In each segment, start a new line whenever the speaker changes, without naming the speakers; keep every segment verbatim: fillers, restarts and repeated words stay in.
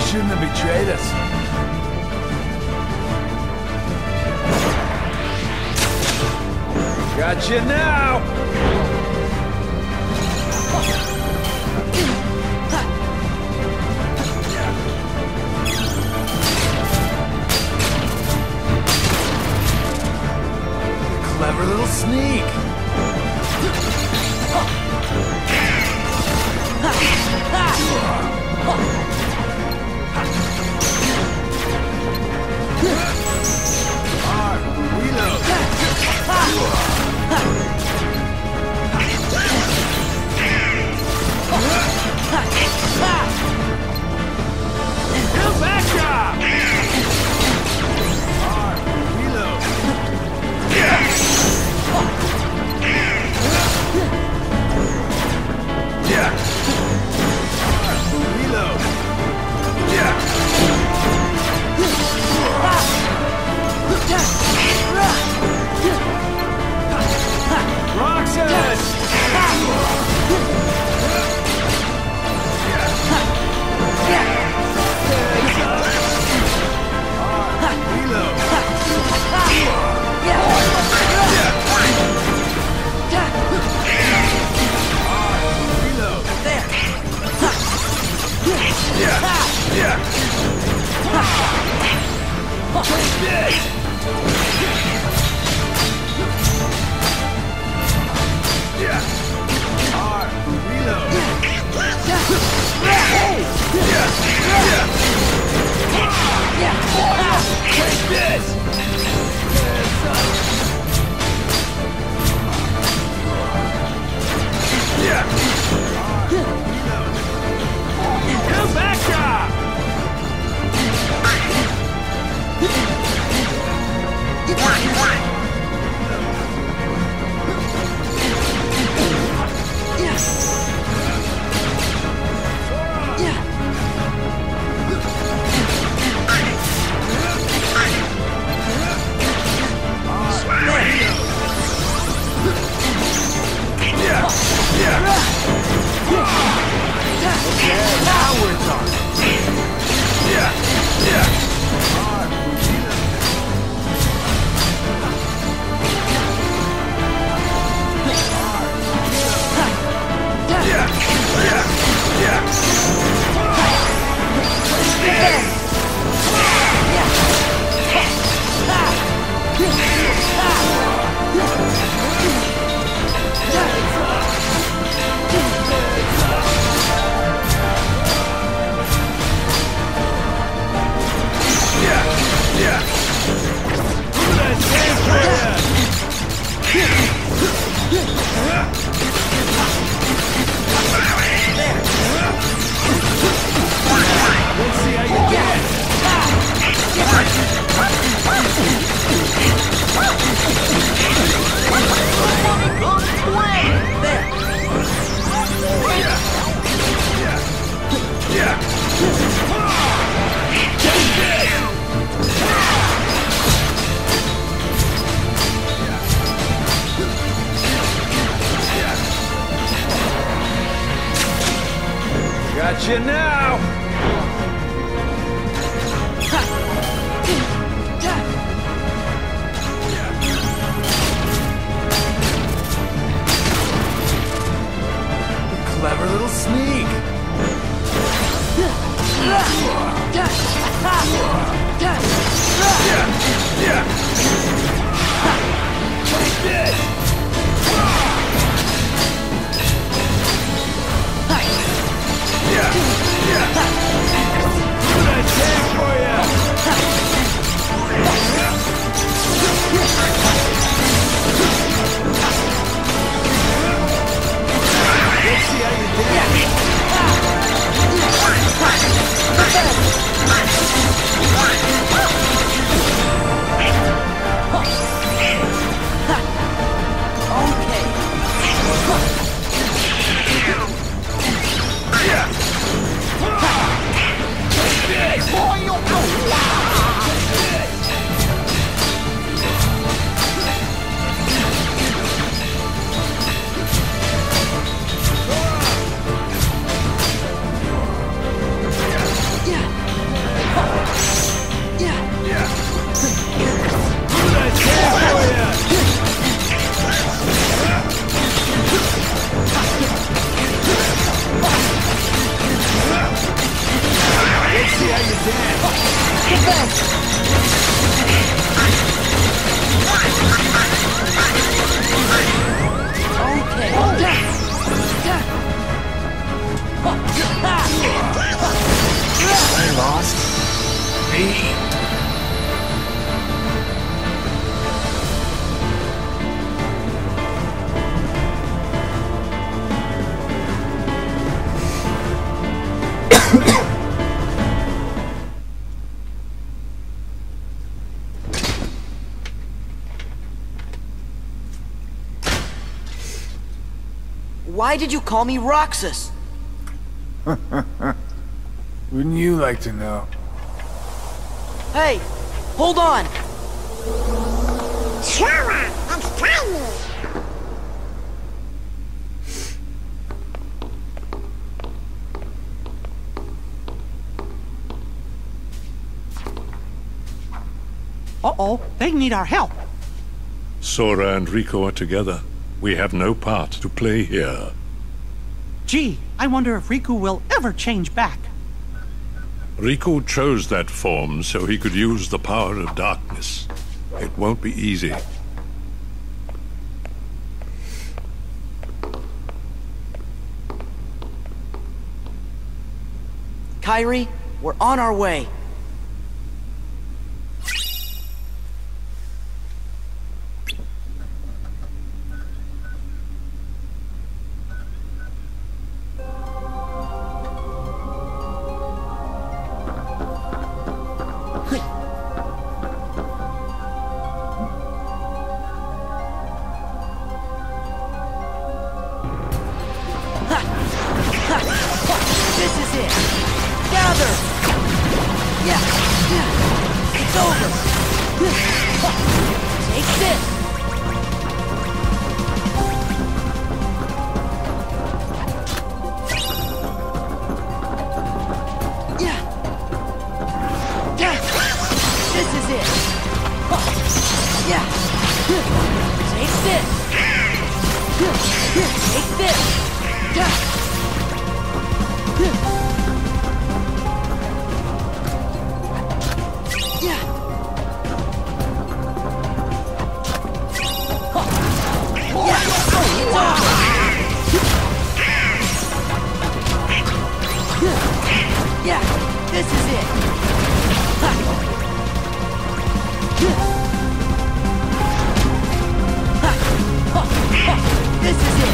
shouldn't have betrayed us. Got you now! Clever little sneak! Got you now! Clever little sneak! Take this! Yeah, yeah. What I take for you? Let's see how you did. Yeah.
I lost. Me.
Why did you call me Roxas?
Wouldn't you like to know?
Hey, hold on!
Slower! It's tiny!
Uh-oh, they need our help.
Sora and Rico are together. We have no part to play here.
Gee, I wonder if Riku will ever change back.
Rico chose that form so he could use the power of darkness. It won't be easy.
Kairi, we're on our way. This is it. Gather. Yeah. Yeah. It's over. Take this. Yeah. Yeah. This is it. Yeah. Take this. Take this. Yeah. Yeah, this is it. Ha. Ha. Ha. Ha. This is it.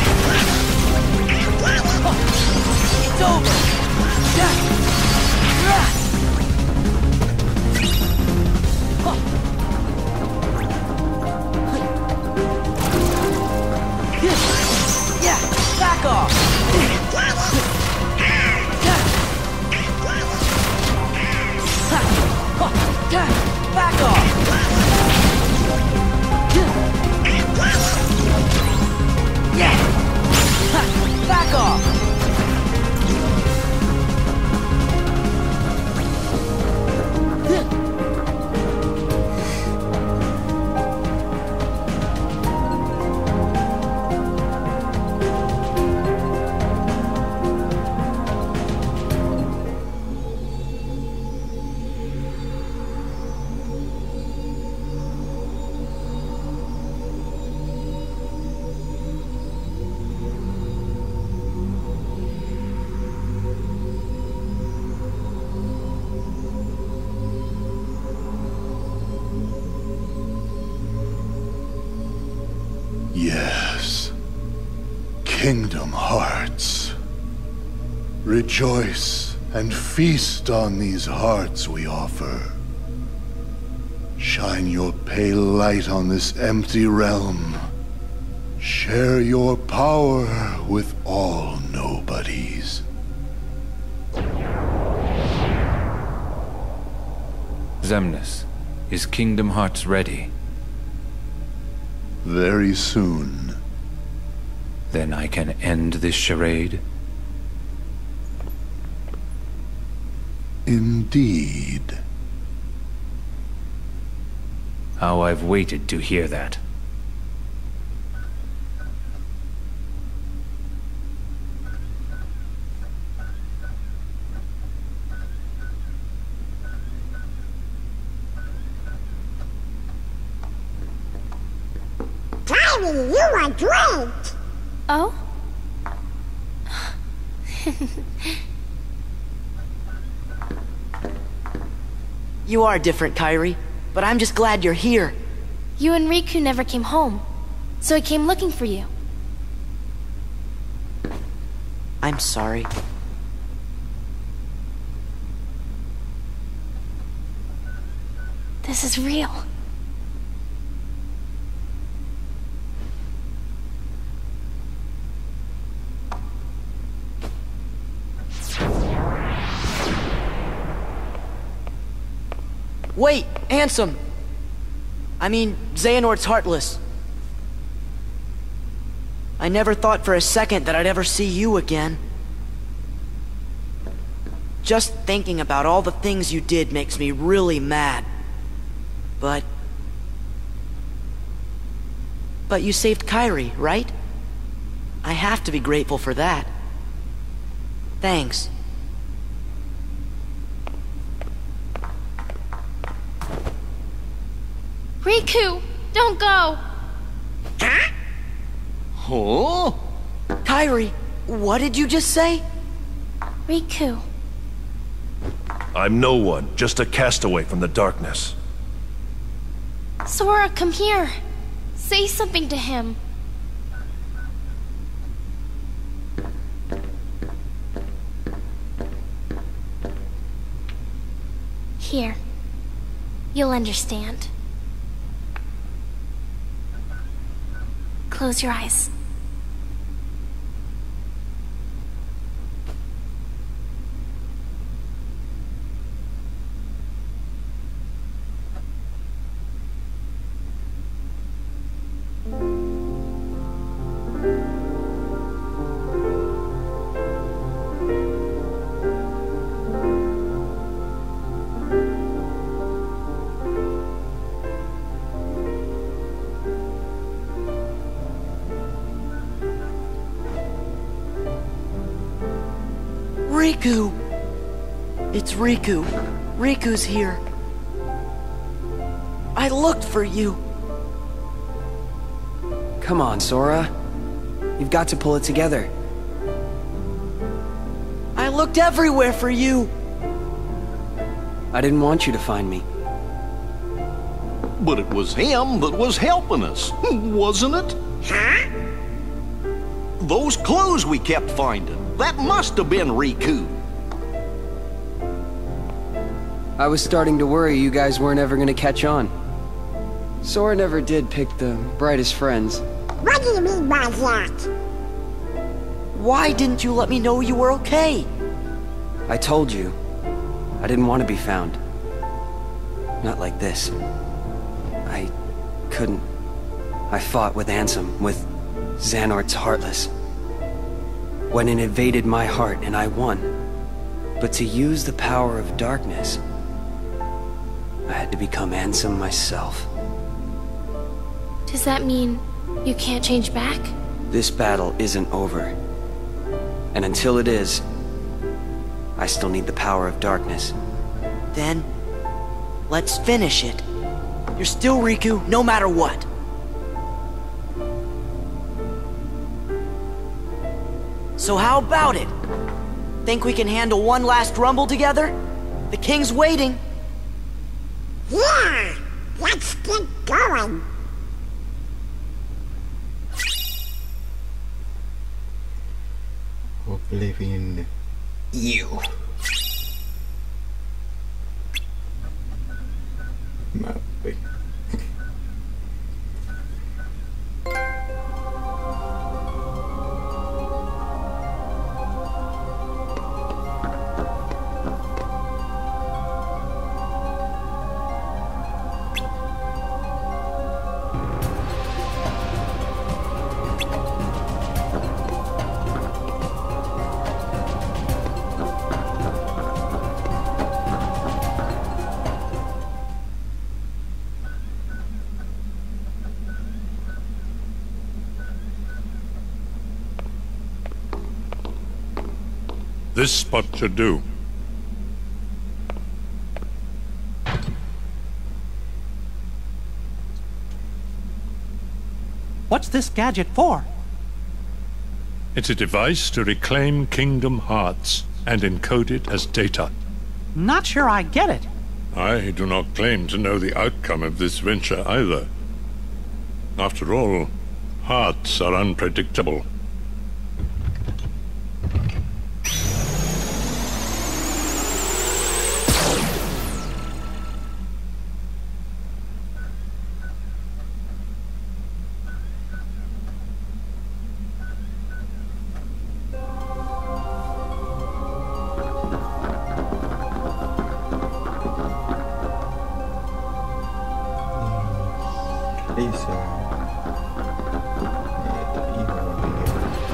Ha. It's over. Yeah. Yeah. Ha. Yeah, back off. Back off! Yeah! Back off!
Yes. Kingdom Hearts. Rejoice and feast on these hearts we offer. Shine your pale light on this empty realm. Share your power with all nobodies.
Xemnas, is Kingdom Hearts ready?
Very soon.
Then I can end this charade?
Indeed.
How I've waited to hear that.
Daddy, you are great!
Oh?
You are different, Kairi, but I'm just glad you're here.
You and Riku never came home, so I came looking for you.
I'm sorry.
This is real.
Wait, Ansem! I mean, Xehanort's Heartless. I never thought for a second that I'd ever see you again. Just thinking about all the things you did makes me really mad. But... But you saved Kairi, right? I have to be grateful for that. Thanks.
Riku! Don't go!
Huh?
Kairi, what did you just say?
Riku.
I'm no one, just a castaway from the darkness.
Sora, come here. Say something to him. Here. You'll understand. Close your eyes.
Riku! It's Riku. Riku's here. I looked for you.
Come on, Sora. You've got to pull it together.
I looked everywhere for you.
I didn't want you to find me.
But it was him that was helping us, wasn't it?
Huh?
Those clues we kept finding. That must have been Riku.
I was starting to worry you guys weren't ever gonna catch on. Sora never did pick the brightest friends.
What do you mean by that?
Why didn't you let me know you were okay?
I told you. I didn't want to be found. Not like this. I couldn't. I fought with Ansem, with Xehanort's Heartless. When it invaded my heart and I won. But to use the power of darkness, I had to become Ansem myself.
Does that mean you can't change back?
This battle isn't over. And until it is, I still need the power of darkness.
Then, let's finish it. You're still Riku, no matter what. So how about it? Think we can handle one last rumble together? The king's waiting.
Yeah! Let's get going!
Oblivion.
You.
Mappi.
This spot should do.
What's this gadget for?
It's a device to reclaim Kingdom Hearts and encode it as data.
Not sure I get it.
I do not claim to know the outcome of this venture either. After all, hearts are unpredictable.
Lisää. Näitä ihania.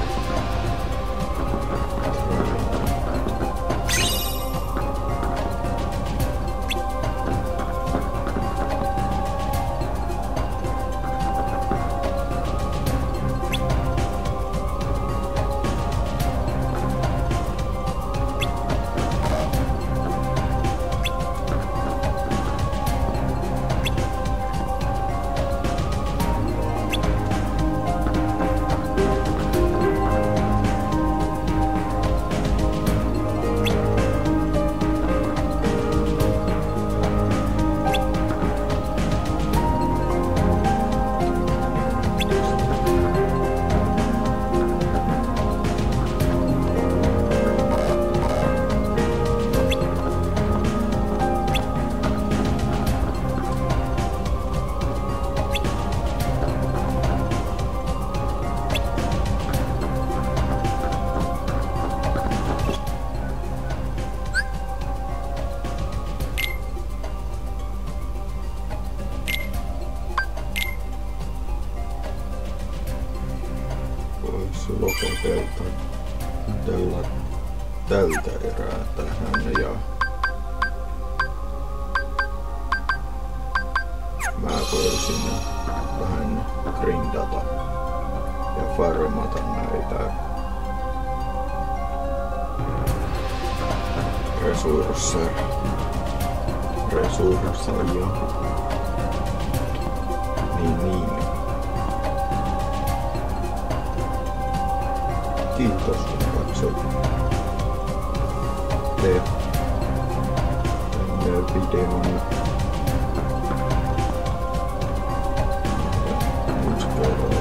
Voisi lopetella tällä, tältä erää tähän ja mä voisin vähän grindata ja farmata näitä resursseja. Resursseja. Niin niin. Kiitos kun katsoit tänne videon. Nyt kerran.